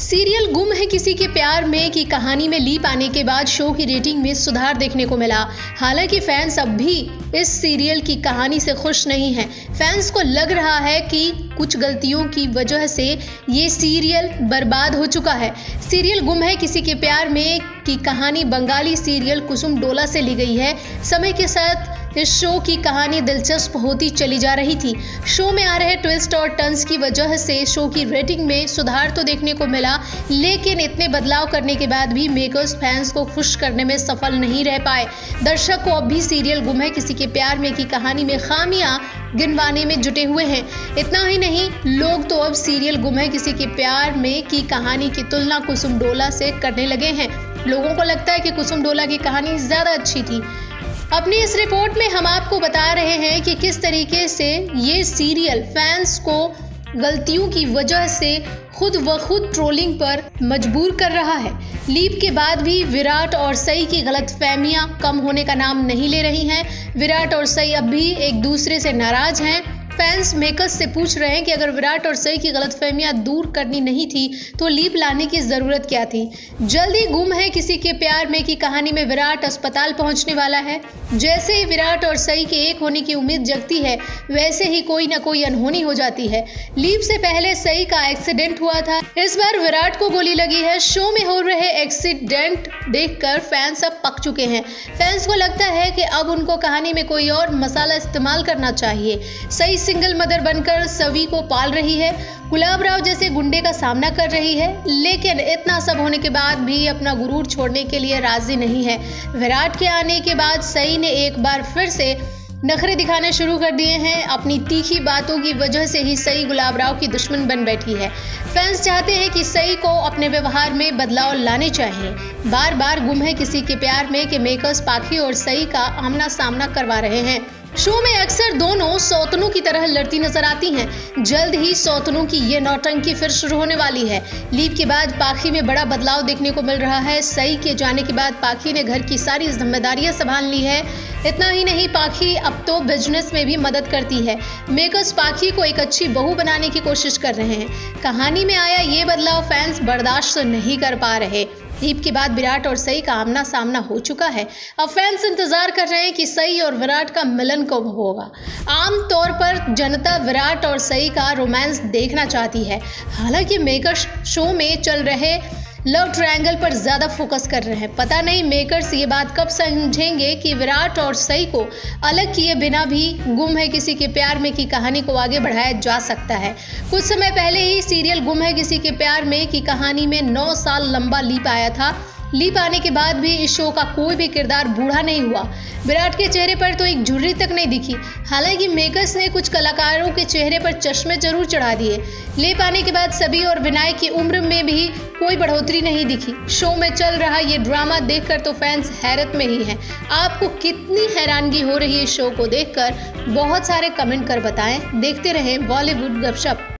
Serial गुम है किसी के प्यार में की कहानी में लीप आने के बाद शो की रेटिंग में सुधार देखने को मिला। हालांकि फैंस अब भी इस सीरियल की कहानी से खुश नहीं हैं। फैंस को लग रहा है कि कुछ गलतियों की वजह से ये सीरियल बर्बाद हो चुका है। सीरियल गुम है किसी के प्यार में की कहानी बंगाली सीरियल कुसुम डोला से ली गई है। समय के साथ इस शो की कहानी दिलचस्प होती चली जा रही थी। शो में आ रहे ट्विस्ट और टर्न्स की वजह से शो की रेटिंग में सुधार तो देखने को मिला, लेकिन इतने बदलाव करने के बाद भी मेकर्स फैंस को खुश करने में सफल नहीं रह पाए। दर्शक को अब भी सीरियल गुम है किसी के प्यार में की कहानी में खामियां गिनवाने में जुटे हुए हैं। इतना ही नहीं, लोग तो अब सीरियल गुम है किसी के प्यार में की कहानी की तुलना कुसुम डोला से करने लगे हैं। लोगों को लगता है कि कुसुम डोला की कहानी ज्यादा अच्छी थी। अपनी इस रिपोर्ट में हम आपको बता रहे हैं कि किस तरीके से ये सीरियल फैंस को गलतियों की वजह से खुद व खुद ट्रोलिंग पर मजबूर कर रहा है। लीप के बाद भी विराट और सई की गलतफहमियां कम होने का नाम नहीं ले रही हैं। विराट और सई अब भी एक दूसरे से नाराज हैं। फैंस मेकर्स से पूछ रहे हैं कि अगर विराट और सई की गलतफहमियां दूर करनी नहीं थी तो लीप लाने की जरूरत क्या थी। जल्दी गुम है किसी के प्यार में की कहानी में विराट अस्पताल पहुंचने वाला है। जैसे ही विराट और सई के एक होने की उम्मीद जगती है, वैसे ही कोई ना कोई अनहोनी हो जाती है। लीप से पहले सई का एक्सीडेंट हुआ था, इस बार विराट को गोली लगी है। शो में हो रहे एक्सीडेंट देखकर फैंस अब पक चुके हैं। फैंस को लगता है कि अब उनको कहानी में कोई और मसाला इस्तेमाल करना चाहिए। सई सिंगल मदर बनकर सवी को पाल रही है, गुलाब राव जैसे गुंडे का सामना कर रही है, लेकिन इतना सब होने के बाद भी अपना गुरूर छोड़ने के लिए राजी नहीं है। विराट के आने के बाद सई ने एक बार फिर से नखरे दिखाने शुरू कर दिए हैं। अपनी तीखी बातों की वजह से ही सई गुलाब राव की दुश्मन बन बैठी है। फैंस चाहते हैं कि सई को अपने व्यवहार में बदलाव लाने चाहिए। बार बार गुम है किसी के प्यार में के मेकर्स पाखी और सई का आमना सामना करवा रहे हैं। शो में अक्सर दोनों सौतनों की तरह लड़ती नजर आती हैं। जल्द ही सौतनों की ये नौटंकी फिर शुरू होने वाली है। लीप के बाद पाखी में बड़ा बदलाव देखने को मिल रहा है। सई के जाने के बाद पाखी ने घर की सारी जिम्मेदारियां संभाल ली है। इतना ही नहीं, पाखी अब तो बिजनेस में भी मदद करती है। मेकर्स पाखी को एक अच्छी बहू बनाने की कोशिश कर रहे हैं। कहानी में आया ये बदलाव फैंस बर्दाश्त नहीं कर पा रहे। लीप के बाद विराट और सई का आमना सामना हो चुका है। अब फैंस इंतजार कर रहे हैं कि सई और विराट का मिलन कब होगा। आम तौर पर जनता विराट और सई का रोमांस देखना चाहती है। हालांकि मेकर्स शो में चल रहे लव ट्रायंगल पर ज्यादा फोकस कर रहे हैं। पता नहीं मेकर्स ये बात कब समझेंगे कि विराट और सई को अलग किए बिना भी गुम है किसी के प्यार में की कहानी को आगे बढ़ाया जा सकता है। कुछ समय पहले ही सीरियल गुम है किसी के प्यार में की कहानी में 9 साल लंबा लीप आया था। लीप आने के बाद भी इस शो का कोई भी किरदार बूढ़ा नहीं हुआ। विराट के चेहरे पर तो एक झुर्री तक नहीं दिखी। हालांकि मेकर्स ने कुछ कलाकारों के चेहरे पर चश्मे जरूर चढ़ा दिए। लीप आने के बाद सभी और विनय की उम्र में भी कोई बढ़ोतरी नहीं दिखी। शो में चल रहा ये ड्रामा देखकर तो फैंस हैरत में ही हैं। आपको कितनी हैरानगी हो रही है इस शो को देखकर? बहुत सारे कमेंट कर बताएं। देखते रहें बॉलीवुड गपशप।